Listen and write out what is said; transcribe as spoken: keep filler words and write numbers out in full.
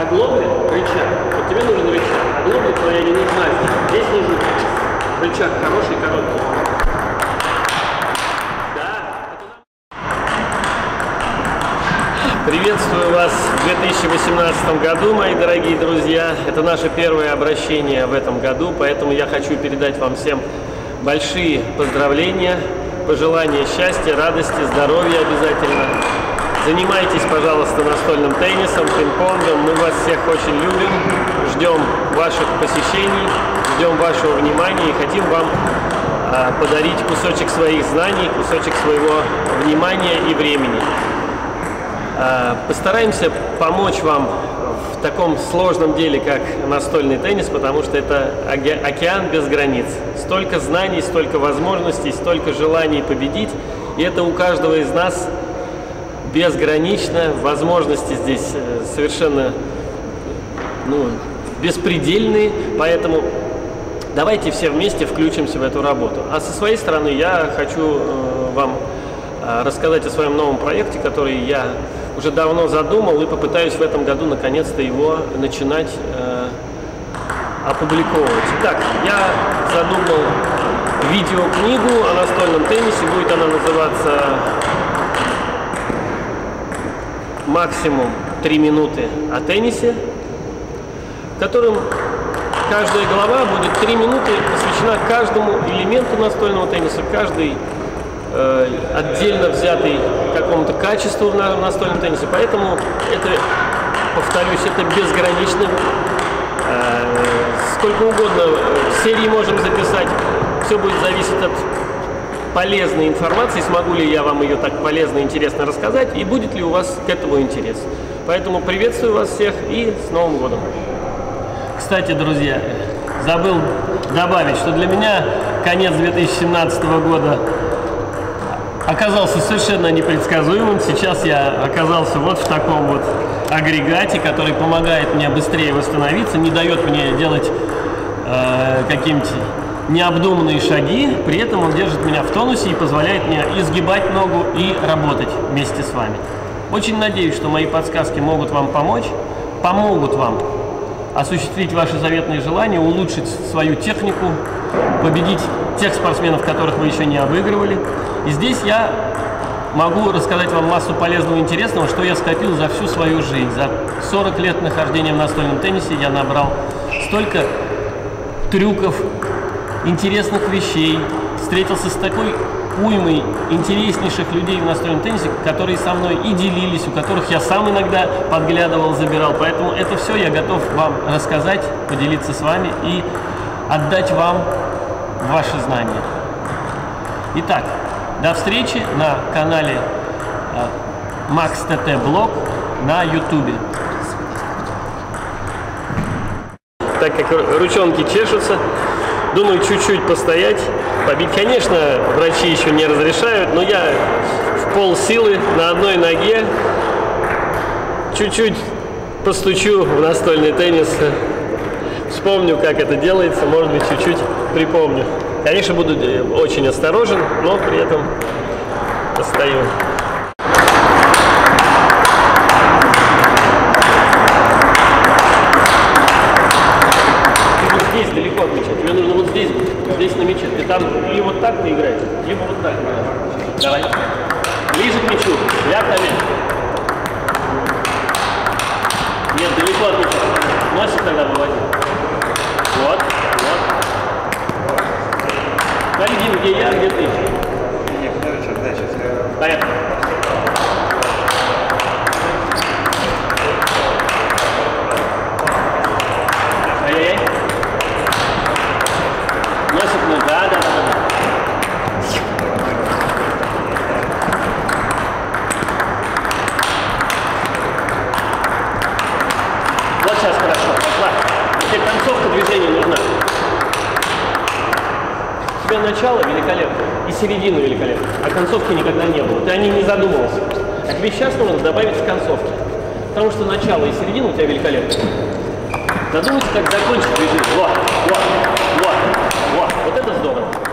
оглобли, рычаг. Вот тебе нужен рычаг. Оглобли твоя не нужна. Здесь нужен рычаг хороший, короткий. Приветствую вас в две тысячи восемнадцатом году, мои дорогие друзья. Это наше первое обращение в этом году, поэтому я хочу передать вам всем большие поздравления, пожелания счастья, радости, здоровья обязательно. Занимайтесь, пожалуйста, настольным теннисом, пинг-понгом. Мы вас всех очень любим, ждем ваших посещений, ждем вашего внимания и хотим вам а, подарить кусочек своих знаний, кусочек своего внимания и времени. Постараемся помочь вам в таком сложном деле, как настольный теннис, потому что это океан без границ. Столько знаний, столько возможностей, столько желаний победить. И это у каждого из нас безгранично. Возможности здесь совершенно ну, беспредельные. Поэтому давайте все вместе включимся в эту работу. А со своей стороны я хочу вам рассказать о своем новом проекте, который я уже давно задумал и попытаюсь в этом году наконец-то его начинать э, опубликовывать. Итак, я задумал видеокнигу о настольном теннисе. Будет она называться «Максимум три минуты о теннисе», в котором каждая глава будет три минуты посвящена каждому элементу настольного тенниса, каждый отдельно взятый какому-то качеству в настольном теннисе. Поэтому это, повторюсь, это безгранично. Сколько угодно серий можем записать. Все будет зависеть от полезной информации, смогу ли я вам ее так полезно и интересно рассказать, и будет ли у вас к этому интерес. Поэтому приветствую вас всех и с Новым годом! Кстати, друзья, забыл добавить, что для меня конец две тысячи семнадцатого года оказался совершенно непредсказуемым. Сейчас я оказался вот в таком вот агрегате, который помогает мне быстрее восстановиться, не дает мне делать э, какие-нибудь необдуманные шаги, при этом он держит меня в тонусе и позволяет мне изгибать ногу и работать вместе с вами. Очень надеюсь, что мои подсказки могут вам помочь, помогут вам осуществить ваши заветные желания, улучшить свою технику, победить тех спортсменов, которых вы еще не обыгрывали. И здесь я могу рассказать вам массу полезного и интересного, что я скопил за всю свою жизнь. За сорок лет нахождения в настольном теннисе я набрал столько трюков, интересных вещей, встретился с такой уймой интереснейших людей в настольном теннисе, которые со мной и делились, у которых я сам иногда подглядывал, забирал. Поэтому это все я готов вам рассказать, поделиться с вами и отдать вам ваши знания. Итак, до встречи на канале э, MaxTT Blog на YouTube. Так как ручонки чешутся, думаю, чуть-чуть постоять, побить. Конечно, врачи еще не разрешают, но я в полсилы на одной ноге чуть-чуть постучу в настольный теннис. Вспомню, как это делается, может быть, чуть-чуть припомню. Конечно, буду очень осторожен, но при этом постою. Ты вот здесь далеко отмечать. Тебе нужно вот здесь быть, здесь на мяче. Ты там или вот так ты играешь, либо вот так играешь. Давай. Ближе к мячу. Ляг на мяч. Нет, далеко отмечать. Носик тогда выводи. Вот, вот. Один, где я, где ты. Поехали. Ай-яй-яй. Носик, ну да, да, да. Вот сейчас хорошо, пошла. Теперь концовка движения нужна. У тебя начало великолепно и середина великолепна, а концовки никогда не было. Ты о ней не задумывался. А тебе сейчас нужно добавить с концовки. Потому что начало и середина у тебя великолепны. Задумайся, как закончить движение. Вот, вот, вот, вот. Вот это здорово.